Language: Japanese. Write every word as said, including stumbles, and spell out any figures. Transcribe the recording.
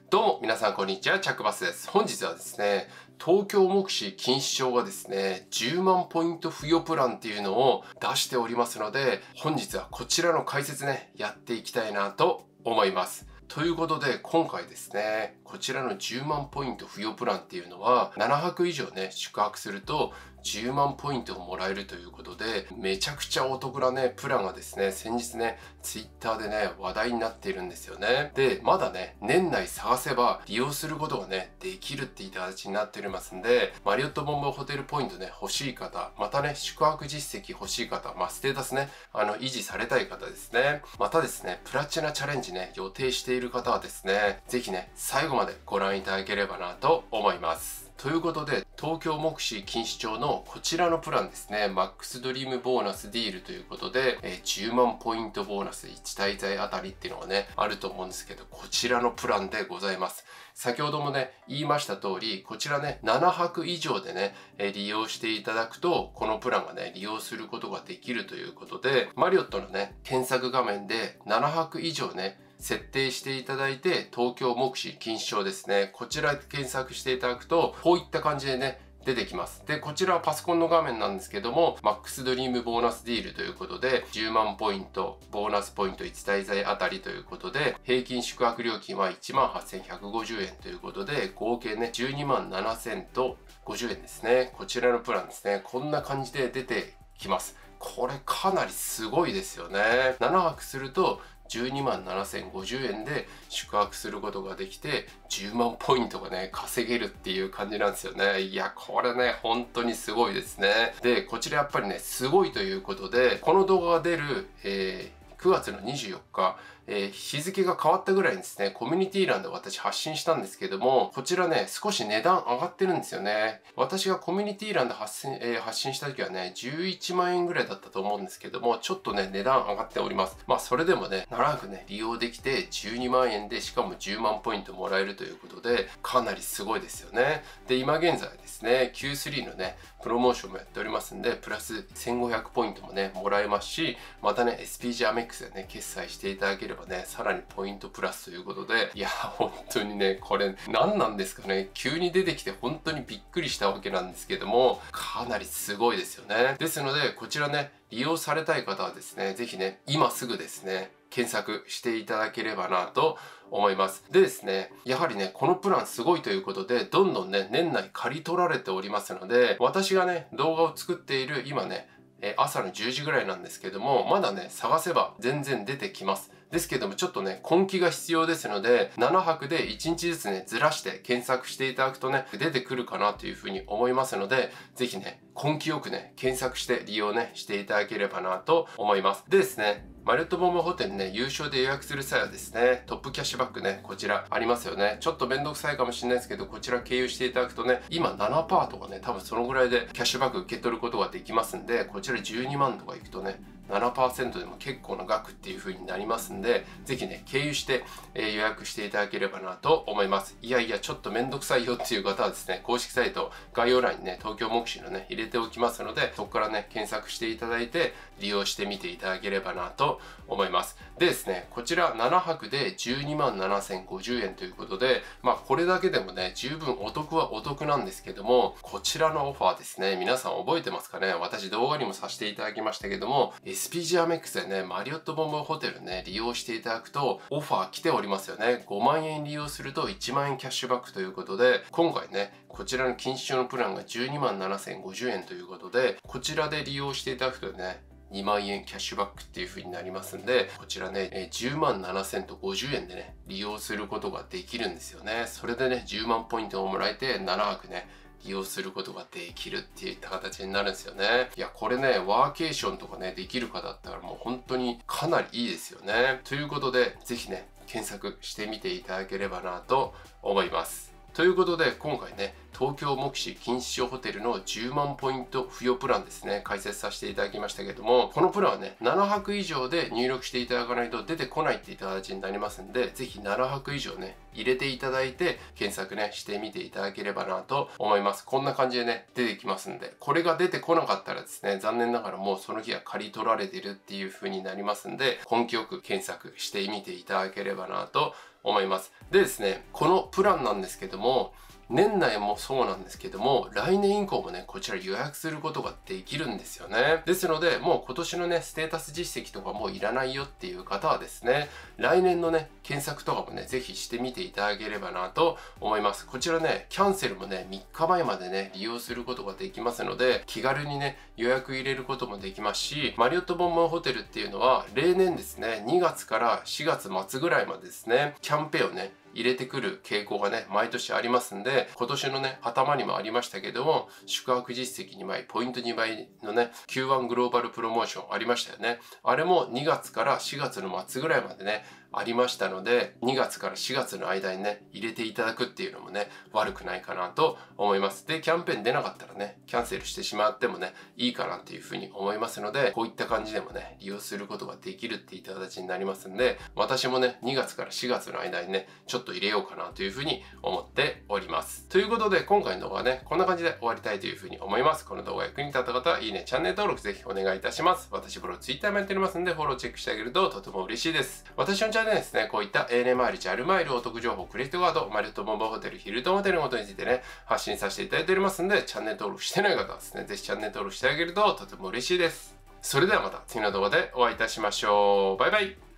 どうも皆さんこんにちは、チャックバスです。本日はですね、東京目視錦糸町がですね、じゅうまんポイント付与プランっていうのを出しておりますので、本日はこちらの解説ね、やっていきたいなと思います。ということで、今回ですね、こちらのじゅうまんポイント付与プランっていうのは、ななはく以上ね、宿泊するとじゅうまんポイントをもらえるということで、めちゃくちゃお得なね、プランがですね、先日ね、ツイッターでね、話題になっているんですよね。で、まだね、年内探せば利用することがね、できるっていった形になっておりますんで、マリオットボンボイホテルポイントね、欲しい方、またね、宿泊実績欲しい方、まあ、ステータスね、あの、維持されたい方ですね。またですね、プラチナチャレンジね、予定している方はですね、ぜひね、最後までご覧いただければなと思います。ということで、東京目視錦糸町のこちらのプランですね、マックスドリームボーナスディールということで、えー、じゅうまんポイントボーナスいち滞在あたりっていうのがね、あると思うんですけど、こちらのプランでございます。先ほどもね、言いました通り、こちらね、ななはく以上でね、えー、利用していただくと、このプランがね、利用することができるということで、マリオットのね、検索画面でななはく以上ね、設定していただいて、東京目視錦糸町ですね。こちらで検索していただくと、こういった感じでね、出てきます。で、こちらはパソコンの画面なんですけども、マックスドリームボーナスディールということで、じゅうまんポイント、ボーナスポイントいち滞在あたりということで、平均宿泊料金はいちまんはっせんひゃくごじゅうえんということで、合計ね、じゅうにまんななせんごじゅうえんですね。こちらのプランですね。こんな感じで出てきます。これかなりすごいですよね。ななはくすると、じゅうにまんななせんごじゅうえんで宿泊することができて、じゅうまんポイントがね、稼げるっていう感じなんですよね。いや、これね、本当にすごいですね。で、こちらやっぱりね、すごいということで、この動画が出る、えーくがつのにじゅうよっか、えー、日付が変わったぐらいにですね、コミュニティ欄で私発信したんですけども、こちらね、少し値段上がってるんですよね。私がコミュニティ欄で発信、えー、発信した時はね、じゅういちまんえんぐらいだったと思うんですけども、ちょっとね、値段上がっております。まあ、それでもね、長くね、利用できてじゅうにまんえんで、しかもじゅうまんポイントもらえるということで、かなりすごいですよね。で、今現在ですね、キュースリー のね、プロモーションもやっておりますんで、プラスせんごひゃくポイントもね、もらえますし、またね、エスピージー アメックスでね、決済していただければね、さらにポイントプラスということで、いや、本当にね、これ何なんですかね、急に出てきて本当にびっくりしたわけなんですけども、かなりすごいですよね。ですので、こちらね、利用されたい方はですね、ぜひね、今すぐですね、検索していただければなと思います。でですね、やはりね、このプランすごいということで、どんどんね、年内借り取られておりますので、私がね、動画を作っている今ね、朝のじゅうじぐらいなんですけども、まだね、探せば全然出てきます。ですけども、ちょっとね、根気が必要ですので、ななはくでいちにちずつね、ずらして検索していただくとね、出てくるかなというふうに思いますので、ぜひね、根気よくね、検索して利用ね、していただければなと思います。でですね、マリオットボンボイホテルね、優勝で予約する際はですね、トップキャッシュバックね、こちらありますよね。ちょっとめんどくさいかもしれないですけど、こちら経由していただくとね、今 ななパーセント とかね、多分そのぐらいでキャッシュバック受け取ることができますんで、こちらじゅうにまんとかいくとね、ななパーセント でも結構な額っていう風になりますんで、ぜひね、経由して、えー、予約していただければなと思います。いやいや、ちょっとめんどくさいよっていう方はですね、公式サイト概要欄にね、東京目視のね、入れておきますので、そこからね、検索していただいて、利用してみていただければなと思います。でですね、こちらななはくでじゅうにまんななせんごじゅうえんということで、まあこれだけでもね、十分お得はお得なんですけども、こちらのオファーですね、皆さん覚えてますかね？私動画にもさせていただきましたけども、エスピージー アメックスでね、マリオットボンボイホテルね、利用していただくと、オファー来ておりますよね。ごまんえん利用するといちまんえんキャッシュバックということで、今回ね、こちらの錦糸町のプランがじゅうにまんななせんごじゅうえんということで、こちらで利用していただくとね、にまんえんキャッシュバックっていう風になりますんで、こちらね、じゅうまんななせんごじゅうえんでね、利用することができるんですよね。それでね、じゅうまんポイントをもらえて、ななはくね、利用することができるっていった形になるんですよね。いや、これね、ワーケーションとかね、できる方だったらもう本当にかなりいいですよね。ということで、ぜひね、検索してみていただければなと思います。ということで、今回ね、東京目視錦糸町ホテルのじゅうまんポイント付与プランですね、解説させていただきましたけども、このプランはね、ななはく以上で入力していただかないと出てこないっていった形になりますんで、ぜひななはく以上ね、入れていただいて、検索ね、してみていただければなと思います。こんな感じでね、出てきますんで、これが出てこなかったらですね、残念ながらもうその日は借り取られてるっていう風になりますんで、根気よく検索してみていただければなと思います。でですね、このプランなんですけども、年内もそうなんですけども、来年以降もね、こちら予約することができるんですよね。ですので、もう今年のね、ステータス実績とかもういらないよっていう方はですね、来年のね、検索とかもね、ぜひしてみていただければなと思います。こちらね、キャンセルもね、みっかまえまでね、利用することができますので、気軽にね、予約入れることもできますし、マリオットボンボンホテルっていうのは、例年ですね、にがつからしがつ末ぐらいまでですね、キャンペーンをね、入れてくる傾向がね、毎年ありますんで、今年のね、頭にもありましたけども、宿泊実績にばい、ポイントにばいのね、キューワン グローバルプロモーションありましたよね。あれもにがつからしがつの末ぐらいまでね、ありましたので、にがつからしがつの間にね、入れていただくっていうのもね、悪くないかなと思います。で、キャンペーン出なかったらね、キャンセルしてしまってもね、いいかなっていうふうに思いますので、こういった感じでもね、利用することができるっていった形になりますんで、私もね、にがつからしがつの間にね、ちょっと入れようかなというふうに思っております。ということで、今回の動画はね、こんな感じで終わりたいというふうに思います。この動画役に立った方は、いいね、チャンネル登録ぜひお願いいたします。私ブログ、ツイッターもやっておりますんで、フォローチェックしてあげるととても嬉しいです。私のチャンネルですね、こういった エーエヌエー マイル、ジャルマイル、お得情報、クレジットカード、マリオットボンボンホテル、ヒルトンホテルのことについてね、発信させていただいておりますんで、チャンネル登録してない方はですね、ぜひチャンネル登録してあげるととても嬉しいです。それではまた次の動画でお会いいたしましょう。バイバイ。